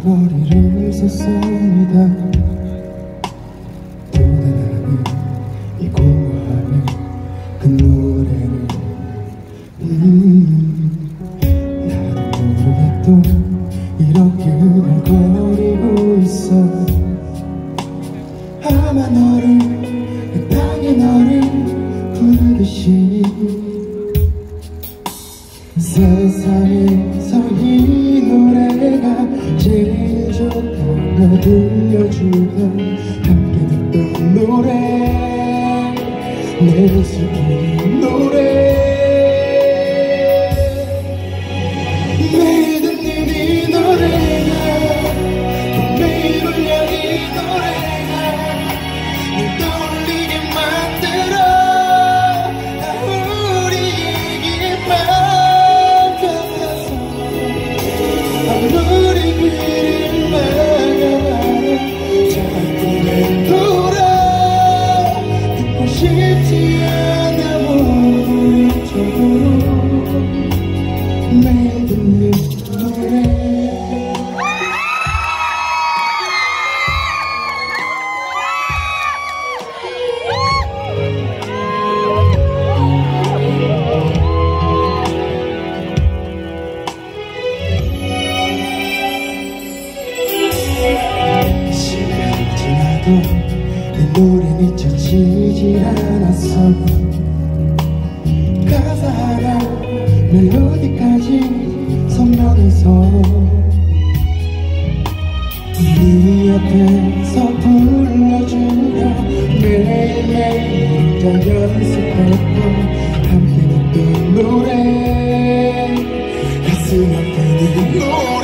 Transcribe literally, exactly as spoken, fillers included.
거리를 섰습니다. 또 나는 이 공허함에 그 노래를 음, 나도 모르게 또 이렇게 흥얼거리고 있어. 아마 너를 그 땅에 너를 부르듯이 세상에서 이 노래가 제일 좋다고 들려주던 함께 듣던 노래 내 모습 보는 노래 매일 듣는 이 노래가 매일 울려 이 노래가 널 떠올리게 만들어 우리 얘기만 아무리 길을 막아봐도 자꾸 맴돌아 듣고 싶지 않아 모른 척으로 매일 듣는 노래. 시간이 지나도 내 노래는 잊혀지질 않았어. 가사 하나 멜로디까지 선명해서 네 옆에서 불러주려 매일매일 혼자 연습했던 함께 듣던 노래 가슴 아픈 이 노래